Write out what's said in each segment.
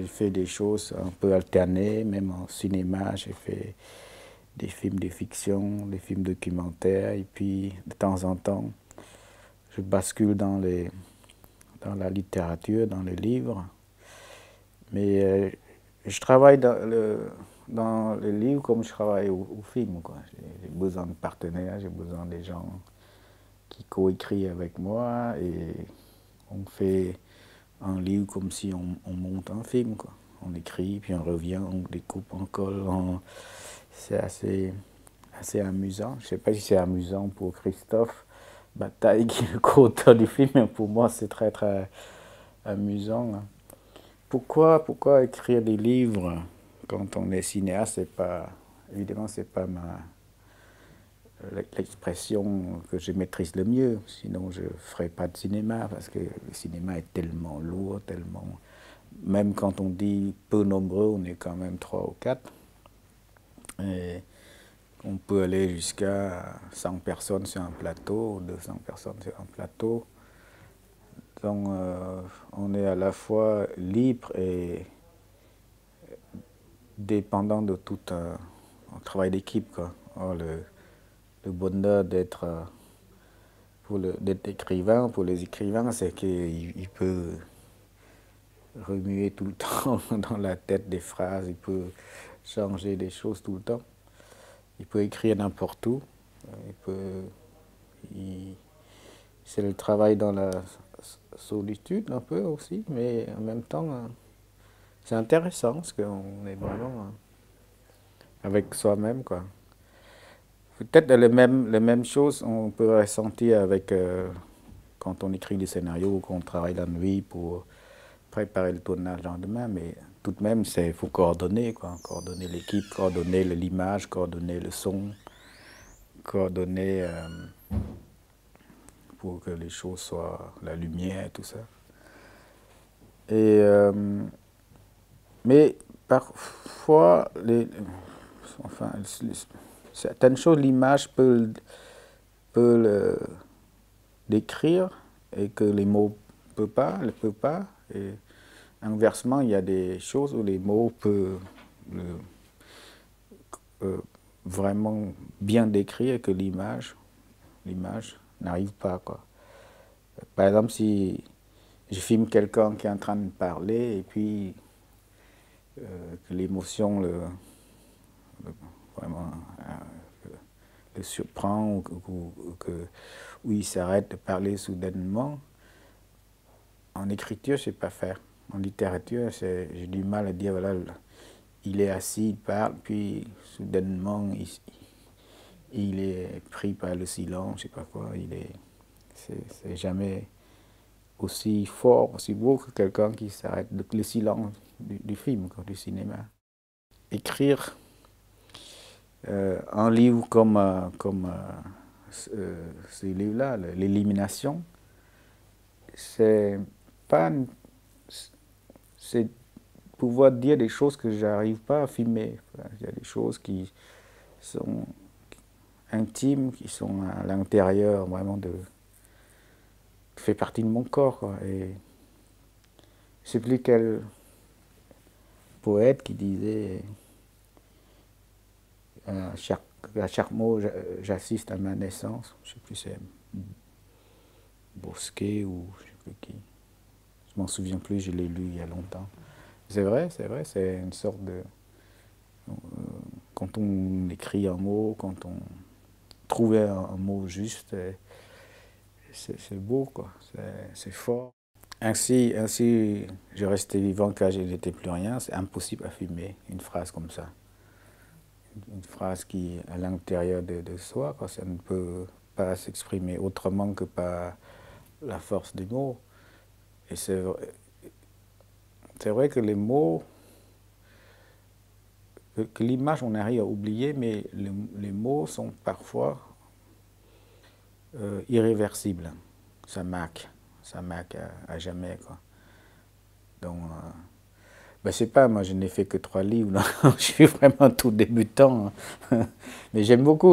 j'ai fait des choses un peu alternées, même en cinéma, j'ai fait des films de fiction, des films documentaires, et puis de temps en temps, je bascule dans la littérature, dans les livres. Mais je travaille dans les livres comme je travaille au film, quoi. J'ai besoin de partenaires, j'ai besoin des gens qui coécrivent avec moi et on fait un livre comme si on monte un film, quoi. On écrit, puis on revient, on découpe, on colle. C'est assez amusant. Je ne sais pas si c'est amusant pour Christophe Bataille, qui est le co-auteur du film, mais pour moi, c'est très, très amusant, hein. Pourquoi écrire des livres quand on est cinéaste? C'est pas, évidemment, c'est pas l'expression que je maîtrise le mieux. Sinon, je ne ferais pas de cinéma parce que le cinéma est tellement lourd, tellement. Même quand on dit peu nombreux, on est quand même 3 ou 4. Et on peut aller jusqu'à 100 personnes sur un plateau, 200 personnes sur un plateau. Donc, on est à la fois libre et dépendant de tout un travail d'équipe, quoi. Or, le bonheur d'être écrivain, pour les écrivains, c'est qu'il peut remuer tout le temps dans la tête des phrases, il peut changer des choses tout le temps. Il peut écrire n'importe où. C'est le travail dans la solitude un peu aussi, mais en même temps, c'est intéressant parce qu'on est vraiment avec soi-même, quoi. Peut-être les mêmes choses on peut ressentir avec quand on écrit des scénarios, qu'on travaille la nuit pour préparer le tournage le lendemain, mais tout de même, il faut coordonner, quoi. Coordonner l'équipe, coordonner l'image, coordonner le son, coordonner pour que les choses soient, la lumière, tout ça. Et, mais parfois, enfin, certaines choses, l'image peut le décrire et que les mots ne peuvent pas. Et inversement, il y a des choses où les mots peuvent vraiment bien décrire et que l'image n'arrive pas, quoi. Par exemple, si je filme quelqu'un qui est en train de parler et puis que l'émotion vraiment le surprend ou il s'arrête de parler soudainement, en écriture, je ne sais pas faire. En littérature, j'ai du mal à dire, voilà, il est assis, il parle, puis soudainement, il est pris par le silence, je ne sais pas quoi. C'est jamais aussi fort, aussi beau que quelqu'un qui s'arrête, le silence du film, du cinéma. Écrire un livre comme ce livre-là, L'élimination, c'est pas, c'est pouvoir dire des choses que j'arrive pas à filmer. Il y a des choses qui sont intimes, qui sont à l'intérieur vraiment qui fait partie de mon corps, quoi. Et je sais plus quel poète qui disait à chaque mot j'assiste à ma naissance. Je sais plus si c'est Bosquet ou je sais plus qui. Je m'en souviens plus, je l'ai lu il y a longtemps. C'est vrai, c'est une sorte de quand on écrit un mot, quand on trouve un mot juste, c'est beau, quoi. C'est fort. Ainsi, je restais vivant car je n'étais plus rien. C'est impossible à filmer une phrase comme ça. Une phrase qui est à l'intérieur de soi, quoi. Ça ne peut pas s'exprimer autrement que par la force des mots. Et c'est vrai que les mots, que l'image on arrive à oublier, mais les mots sont parfois irréversibles. Ça marque à jamais, quoi. Donc, ben, je sais pas, moi je n'ai fait que 3 livres, non. Je suis vraiment tout débutant, hein. Mais j'aime beaucoup.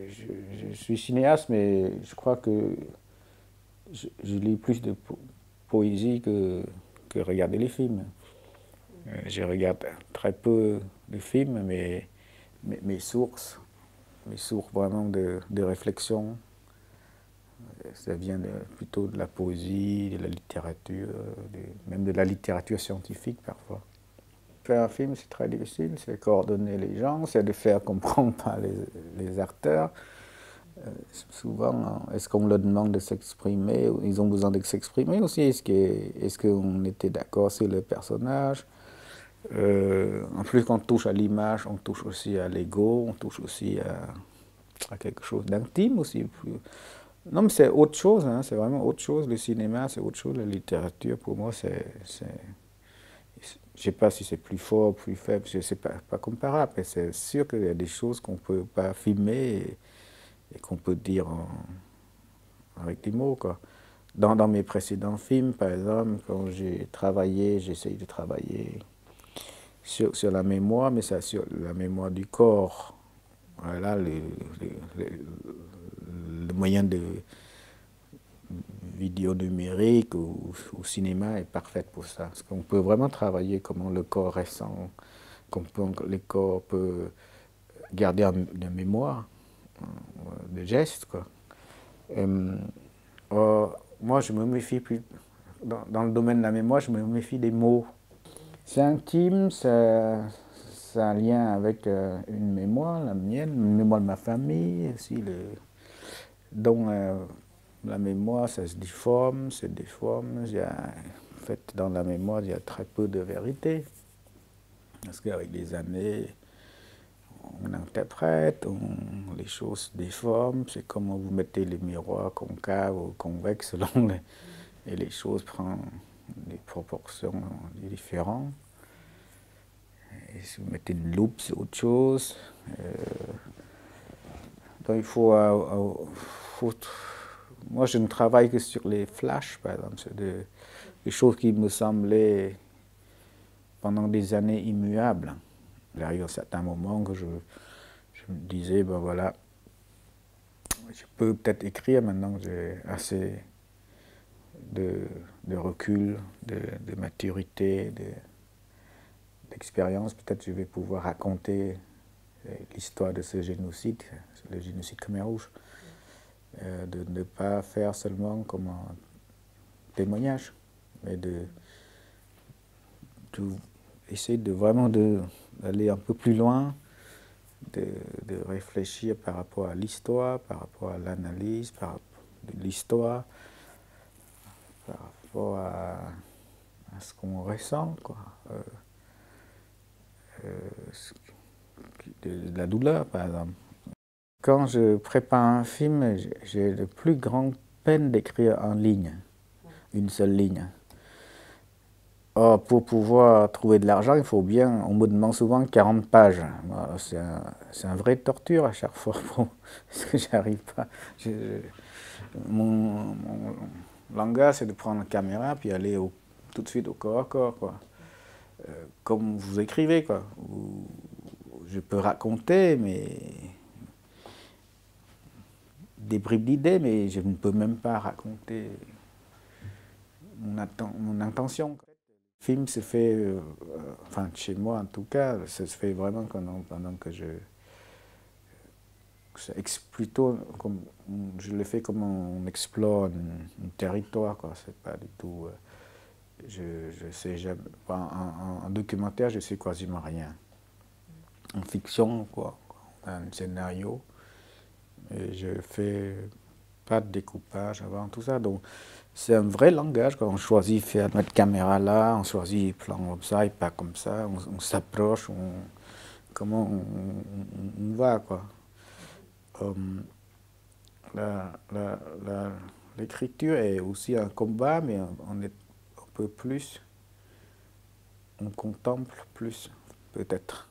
Je suis cinéaste, mais je crois que je lis plus de poésie que regarder les films. Je regarde très peu de films, mais mes sources vraiment de réflexion, ça vient plutôt de la poésie, de la littérature, même de la littérature scientifique parfois. Faire un film, c'est très difficile, c'est coordonner les gens, c'est de faire comprendre par les acteurs. Souvent, est-ce qu'on leur demande de s'exprimer? Ils ont besoin de s'exprimer aussi. Est-ce qu'on était d'accord sur le personnage? En plus, quand on touche à l'image, on touche aussi à l'ego, on touche aussi à quelque chose d'intime aussi. Non, mais c'est autre chose, hein, c'est vraiment autre chose. Le cinéma, c'est autre chose. La littérature, pour moi, je ne sais pas si c'est plus fort, plus faible, c'est pas comparable. Mais c'est sûr qu'il y a des choses qu'on ne peut pas filmer et qu'on peut dire avec des mots, quoi. Dans mes précédents films, par exemple, quand j'ai essayé de travailler sur la mémoire, mais ça sur la mémoire du corps. Voilà, le moyen de vidéo numérique ou cinéma est parfait pour ça. Parce qu'on peut vraiment travailler comment le corps ressent, comment le corps peut garder une mémoire de gestes, quoi. Moi, je me méfie plus, dans le domaine de la mémoire, je me méfie des mots. C'est intime, ça a un lien avec une mémoire, la mienne, une mémoire de ma famille, aussi dont la mémoire, ça se déforme, se déforme. En fait, dans la mémoire, il y a très peu de vérité. Parce qu'avec les années, on interprète, les choses se déforment. C'est comme vous mettez les miroirs concaves ou convexes et les choses prennent des proportions différentes. Et si vous mettez une loupe, c'est autre chose. Donc il faut moi, je ne travaille que sur les flashs, par exemple. C'est des choses qui me semblaient pendant des années immuables. Il arrive à certains moments que je me disais, ben voilà, je peux peut-être écrire maintenant que j'ai assez de recul, de maturité, d'expérience. Peut-être je vais pouvoir raconter l'histoire de ce génocide, le génocide Khmer Rouge. De ne pas faire seulement comme un témoignage, mais essayer de vraiment d'aller un peu plus loin, de réfléchir par rapport à l'histoire, par rapport à l'analyse de l'histoire, par rapport à ce qu'on ressent, quoi. De la douleur, par exemple. Quand je prépare un film, j'ai de plus grande peine d'écrire en ligne, une seule ligne. Or, pour pouvoir trouver de l'argent, il faut bien, on me demande souvent 40 pages. C'est un vrai torture à chaque fois, parce que j'arrive pas. Mon langage, c'est de prendre la caméra puis aller tout de suite au corps à corps, quoi. Comme vous écrivez, quoi. Je peux raconter, des bribes d'idées, mais je ne peux même pas raconter mon intention. Le film se fait, enfin chez moi en tout cas, ça se fait vraiment pendant que plutôt comme je le fais comme on explore un territoire, quoi. C'est pas du tout. Je sais jamais. En documentaire, je sais quasiment rien. En fiction, quoi, un scénario. Et je fais pas de découpage avant, tout ça. Donc, c'est un vrai langage, quand on choisit faire notre caméra là, on choisit plan comme ça et pas comme ça, on s'approche, comment on va, quoi. L'écriture est aussi un combat, mais on est un peu plus, on contemple plus, peut-être.